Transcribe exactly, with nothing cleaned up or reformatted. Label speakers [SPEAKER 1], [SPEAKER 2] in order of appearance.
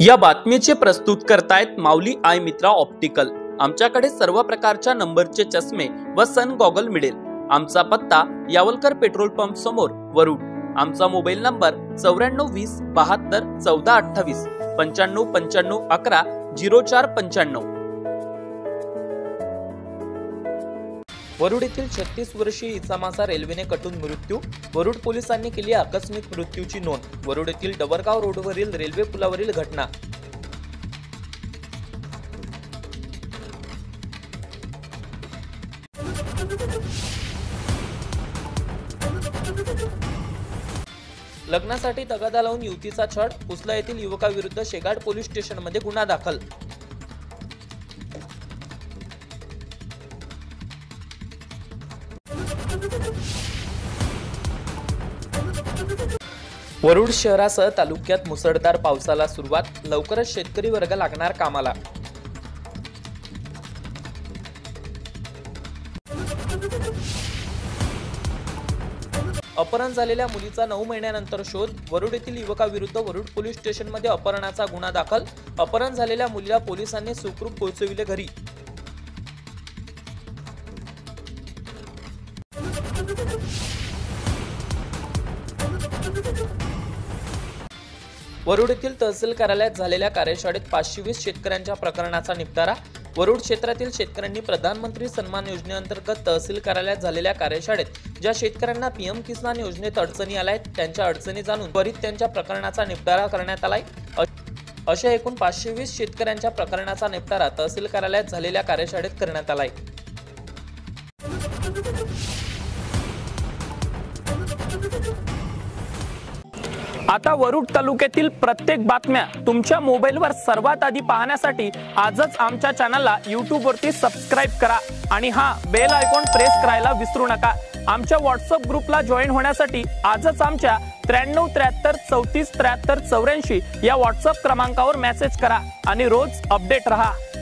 [SPEAKER 1] या बातमीचे प्रस्तुत करतायत माऊली आय मित्रा ऑप्टिकल। आमच्याकडे सर्व प्रकारच्या नंबरचे चष्मे व सन गॉगल मिळेल। आमचा पत्ता यावलकर पेट्रोल पंप समोर वरुड। आमचा मोबाईल नंबर चौऱ्याण्णव वीस बहात्तर चौदा अठ्ठावीस पंच्याण्णव पंच्याण्णव अकरा झिरो चार पंच्याण्णव। वरुड येथील छत्तीस वर्षीय इसामाचा रेल्वेने कटून मृत्यू। वरुड पोलिसांनी केली आकस्मिक मृत्यूची नोंद। वरुड येथील डबरगाव रोडवरील रेल्वे पुलावरील घटना। लग्नासाठी तगादा लावून युवतीचा छळ। पुसला येथील युवकाविरुद्ध शेगाड पोलीस स्टेशनमध्ये गुन्हा दाखल। वरुड शहरासह तालुक्यात मुसळधार पावसाला सुरुवात। लवकरच शेतकरी वर्ग लागणार कामाला। अपहरण झालेल्या मुलीचा नऊ महिन्यानंतर शोध। वरुड येथील युवकाविरुद्ध वरुड पोलीस स्टेशनमध्ये अपहरणाचा गुन्हा दाखल। अपहरण झालेल्या मुलीला पोलिसांनी सुखरूप पोहोचविले घरी। वरुड येथील तहसील कार्यालयात झालेल्या कार्यशाळेत पाचशे वीस शेतकऱ्यांच्या प्रकरणाचा निपटारा। वरुड क्षेत्रातील शेतकऱ्यांनी प्रधानमंत्री सन्मान योजनेअंतर्गत तहसील कार्यालयात झालेल्या कार्यशाळेत ज्या शेतकऱ्यांना पीएम किसान योजनेत अडचणी आल्या आहेत त्यांच्या अडचणी जाणून त्वरित त्यांच्या प्रकरणाचा निपटारा करण्यात आलाय। अशा एकूण पाचशे वीस शेतकऱ्यांच्या प्रकरणाचा निपटारा तहसील कार्यालयात झालेल्या कार्यशाळेत करण्यात आलाय।
[SPEAKER 2] आता वरुड तालुक्यातील प्रत्येक बातम्या तुमच्या मोबाईलवर सर्वात आधी पाहण्यासाठी आजच आमच्या चॅनलला यूट्यूब वरती सबस्क्राइब करा आणि हा बेल आयकॉन प्रेस करायला विसरू नका। आमच्या व्हॉट्सअप ग्रुपला जॉईन होण्यासाठी आजच आमच्या त्र्याण्णव त्र्याहत्तर चौतीस त्र्याहत्तर चौऱ्याऐंशी या व्हॉट्सअप क्रमांकावर मेसेज करा आणि रोज अपडेट रहा।